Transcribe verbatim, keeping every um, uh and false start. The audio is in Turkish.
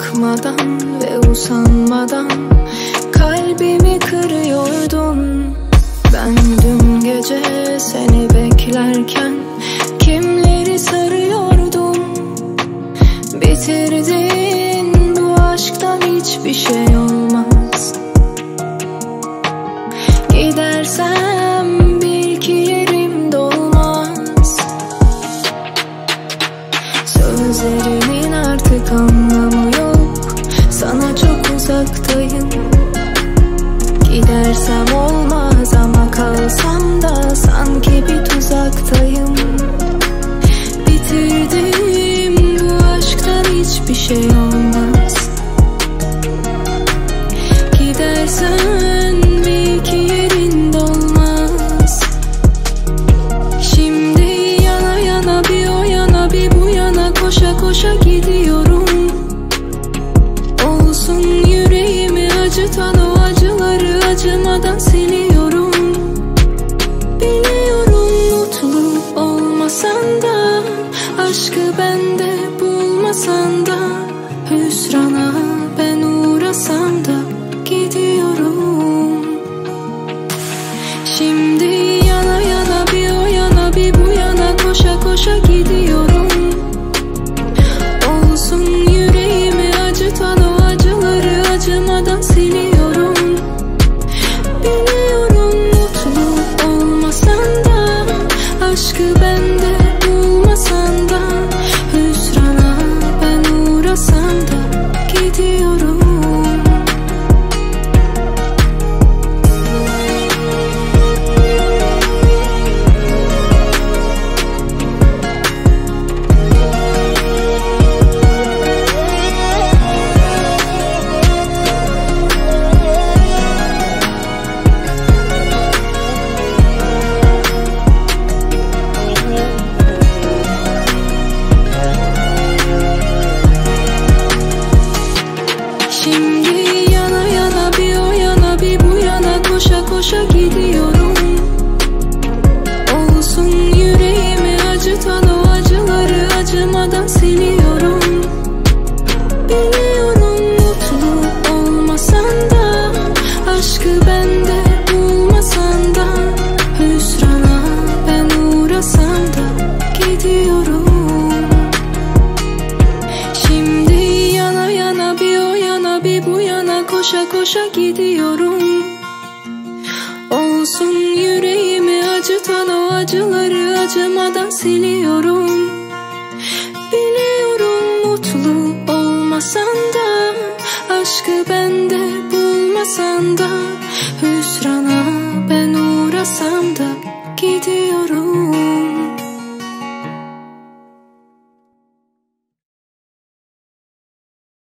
bakmadan ve usanmadan kalbimi kırıyordun. Ben dün gece seni beklerken kimleri sarıyordum. Bitirdin, bu aşktan hiçbir şey olmaz. Gidersem bil ki yerim dolmaz. Sözlerimin artık anlamı yok, sana çok uzaktayım. Gidersem olmaz ama kalsam da sanki bir tuzaktayım. Bitirdim, bu aşktan hiçbir şey olmaz. Gidersen bil ki yerin dolmaz. Şimdi yana yana bir o yana bir bu yana koşa koşa gidiyorum. Olsun yüreğimi acıtan o acıları acımadan siliyorum. Biliyorum mutlu olmasan da, aşkı bende bulmasan da, hüsrana ben uğrasam da gidiyorum. Şimdi yana yana bir o yana bir bu yana koşa koşa gidiyorum. Olsun yüreğimi acıtan o acıları acımadan siliyorum. Biliyorum mutlu olmasan da, aşkı bende bulmasan da, hüsrana ben uğrasam da gidiyorum. Şimdi yana yana bir o yana bir bu yana koşa koşa gidiyorum. Olsun yüreğimi acıtan o acıları acımadan siliyorum. Biliyorum mutlu olmasan da, aşkı bende bulmasan da, hüsrana ben uğrasam da gidiyorum. Şimdi yana yana bir o yana bir bu yana koşa koşa gidiyorum. Olsun yüreğimi acıtan o acıları acımadan siliyorum. Biliyorum mutlu olmasan da, aşkı bende bulmasan da, hüsrana ben uğrasam da gidiyorum.